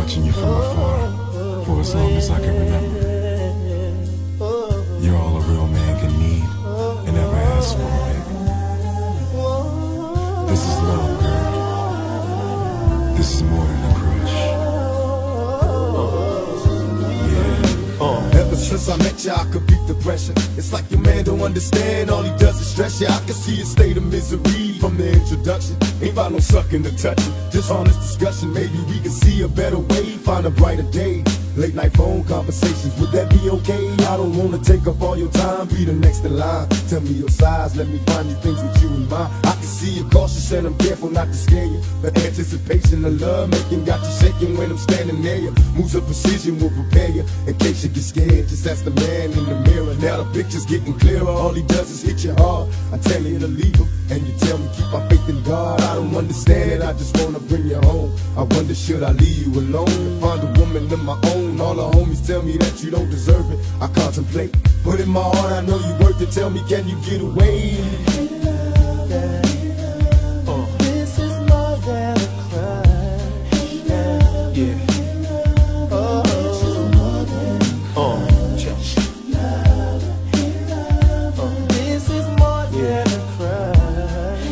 watching you from afar for as long as I can remember. You're all a real man can need and ever ask for, baby. This is love, girl. This is more than a crush. Ever since I met ya, I could beat the pressure. It's like your man don't understand, all he does is stress ya. I can see a state of misery from the introduction. Ain't about no sucking or touching, just honest discussion. Maybe we can see a better way, find a brighter day. Late night phone conversations, would that be okay? I don't wanna take up all your time, be the next in line. Tell me your size, let me find you things with you in mind. I can see you're cautious and I'm careful not to scare you. The anticipation of love making got you shaking when I'm standing near you. Moves of precision will prepare you in case you get scared. Just ask the man in the mirror. Now the picture's getting clearer. All he does is hit you hard. I tell you to leave him, and you tell me keep my faith in God. I don't understand it, I just wanna bring you home. I wonder should I leave you alone and find a woman of my own? All the homies tell me that you don't deserve it. I contemplate, but in my heart I know you worth it. Tell me, can you get away? This is more than a crush. Yeah. This is more than a crush.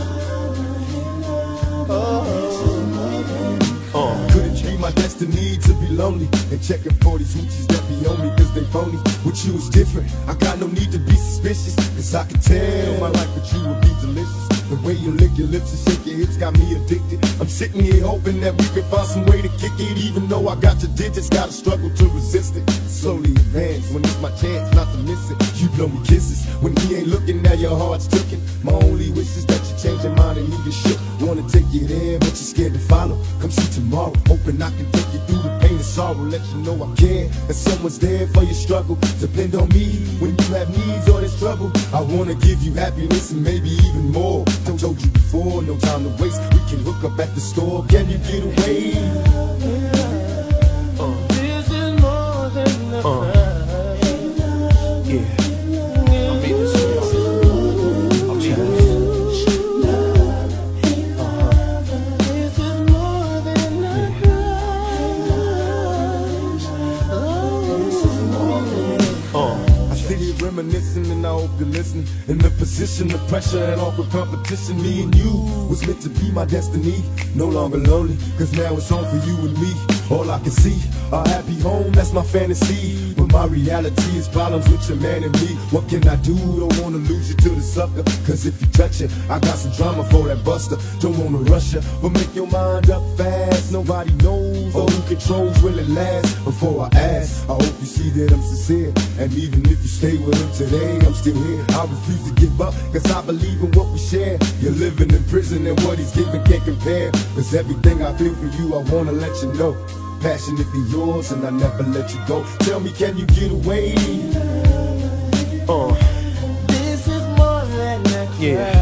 Could it be my destiny to be lonely and checking for these hoochies that be on me cause they phony? With you is different, I got no need to be suspicious, cause I can tell my life with you would be delicious. The way you lick your lips and shake your hips got me addicted. I'm sitting here hoping that we can find some way to kick it. Even though I got your digits, gotta struggle to resist it. Slowly advance when it's my chance not to miss it. You blow me kisses when he ain't looking, now your heart's tooken. My only wish is that you change your mind and you get shook. Wanna take you there, but you're scared to follow. Come see tomorrow, hoping I can take you through the pain and sorrow. Let you know I care, and someone's there for your struggle. Depend on me when you have needs or there's trouble. I wanna give you happiness and maybe even more. I told you before, no time to waste. We can hook up at the store. Can you get away? This is more than a crush. Reminiscing, and I hope you're listening. In the position of pressure and awkward competition, me and you was meant to be my destiny. No longer lonely, cause now it's on for you and me. All I can see, a happy home, that's my fantasy. But my reality is problems with your man and me. What can I do? Don't wanna lose you to the sucker, cause if you touch it, I got some drama for that buster. Don't wanna rush you, but make your mind up fast. Nobody knows or who controls will it last. Before I ask, I hope you see that I'm sincere. And even if you stay with him today, I'm still here. I refuse to give up, cause I believe in what we share. You're living in prison and what he's giving can't compare. Cause everything I feel for you, I wanna let you know. Passionately yours and I never let you go. Tell me, can you get away? This is more than a crush. Yeah.